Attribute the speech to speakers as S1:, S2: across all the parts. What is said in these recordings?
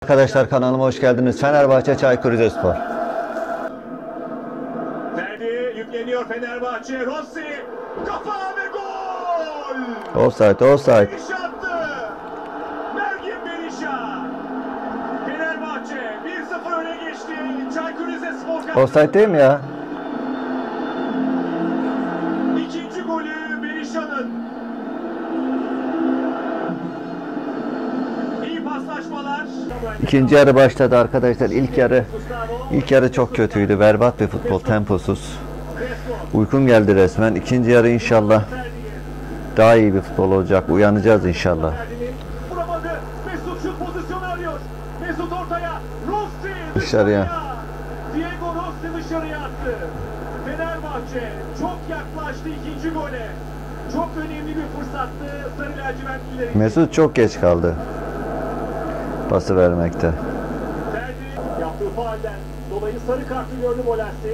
S1: Arkadaşlar kanalıma hoş geldiniz. Fenerbahçe Çaykur Rizespor.
S2: Ferdi yükleniyor Fenerbahçe. Rossi kafa ve gol.
S1: Offside.
S2: Berisha attı. Mergin Berisha. Fenerbahçe 1-0 öne geçti. Çaykur Rizespor.
S1: Offside değil mi ya?
S2: İkinci golü Berisha'nın. İyi paslaşmalar.
S1: İkinci yarı başladı arkadaşlar. İlk yarı çok kötüydü. Berbat bir futbol, temposuz. Uykum geldi resmen. İkinci yarı inşallah daha iyi bir futbol olacak. Uyanacağız inşallah.
S2: Vuramadı. Mesut şut pozisyonu arıyor. Mesut ortaya. Rossi
S1: Dışarıya.
S2: Diego Rossi dışarıya attı. Fenerbahçe çok yaklaştı ikinci gole. Çok önemli bir fırsattı. Sarı lacivertlilerin.
S1: Mesut çok geç kaldı pası vermekte.
S2: Ferdi yaptığı faalden dolayı sarı kartı gördü Bolassi.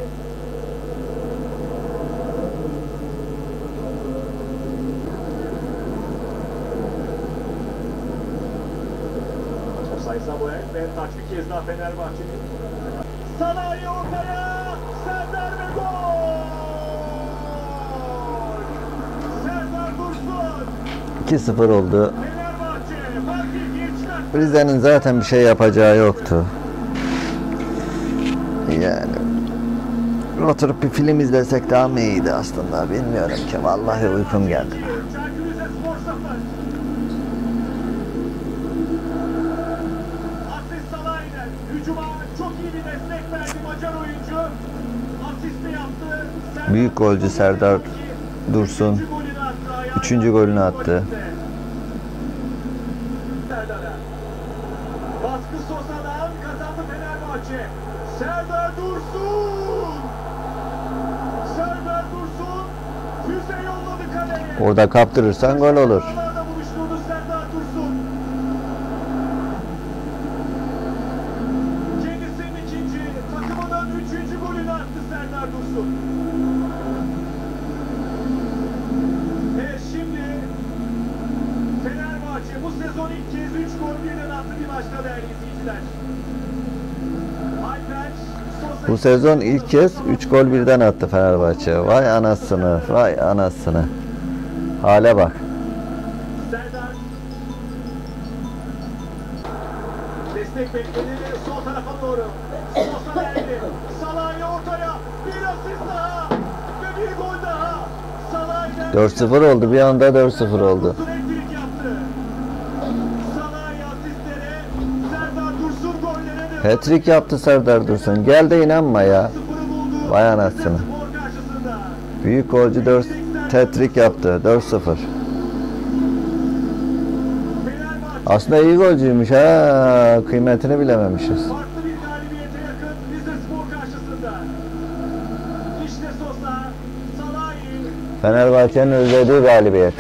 S2: Osay Samuel ve taç bir kez daha Fenerbahçe'nin. Salah'ı ortaya. Serdar ve gol. Serdar Dursun.
S1: 2-0 oldu.
S2: Fenerbahçe farkı ikiye çıkarttı.
S1: Rize'nin zaten bir şey yapacağı yoktu. Yani oturup bir film izlesek daha mı iyiydi aslında, bilmiyorum ki. Vallahi uykum geldi.
S2: Çaykur Rizespor 0. Asist Salah'den hücuma çok iyi bir destek verdi Macar oyuncu. Asist de yaptı. Serdar
S1: Büyük golcü Serdar Dursun
S2: üçüncü golünü attı. Ayağına
S1: 3. golünü attı.
S2: Serdar'a. Baskı Sosa'dan kazandı Fenerbahçe. Serdar Dursun. Serdar Dursun füze yolladı kaleye.
S1: Orada kaptırırsan gol olur.
S2: Ağlarda buluşturdu Serdar Dursun. Kendisinin ikinci, takımının üçüncü golünü attı Serdar Dursun. Ve şimdi Fenerbahçe bu sezon ilk kez 3 gol birden attı bir maçta değerli izleyiciler. Alper, Sosa...
S1: Bu sezon ilk kez 3 gol birden attı Fenerbahçe. Vay anasını, vay anasını. Hale bak.
S2: Serdar. Destek bekledi sol tarafa doğru. Sosa verdi. Salah'ı ortaya. Bir asist daha. Ve bir gol daha. Salah'ı
S1: 4-0 oldu, bir anda 4-0 oldu.
S2: Elektrik yaptı. Salah'ı asistlere, Serdar Dursun gollere de
S1: Hat-trick yaptı Serdar Dursun. Gel de inanma ya.
S2: sıfırı buldu.
S1: Vay anasını.
S2: Spor karşısında.
S1: Büyük golcü 4 hat-trick yaptı. 4-0.
S2: Fenerbahçe
S1: Aslında iyi golcüymüş ha. Kıymetini bilememişiz.
S2: farklı bir galibiyete yakın Rizespor karşısında. İşte Sosa, Salah'ı
S1: Fenerbahçe'nin özlediği galibiyet.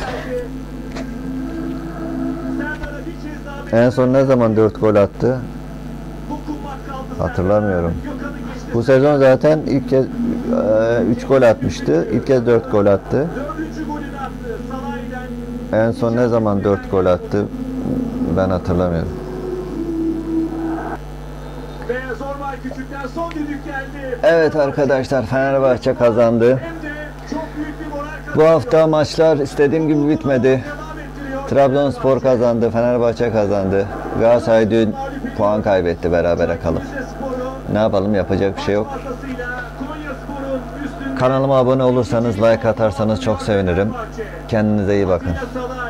S2: Serdar'a bir kez daha
S1: En son ne zaman 4 gol attı?
S2: dokunmak kaldı.
S1: Hatırlamıyorum.
S2: Gökhan'ı geçti.
S1: Bu sezon zaten ilk kez 3 gol atmıştı. İlk kez 4 gol attı.
S2: Dördüncü golünü attı. Salah'dan
S1: En son ne zaman 4 gol attı? Ben hatırlamıyorum.
S2: ve Zorba Küçük'ten son düdük geldi.
S1: Evet arkadaşlar, Fenerbahçe kazandı.
S2: Hem de çok büyük bir moral kazandı.
S1: Bu hafta maçlar istediğim gibi bitmedi.
S2: Devam ettiriyor.
S1: Trabzonspor kazandı, Fenerbahçe kazandı. Galatasaray dün puan kaybetti, berabere kalıp.
S2: Rizespor'u
S1: Ne yapalım, yapacak bir şey yok.
S2: fazlasıyla Konyaspor'un üstünde.
S1: Kanalıma abone olursanız, like atarsanız çok sevinirim. Kendinize iyi bakın.
S2: Salah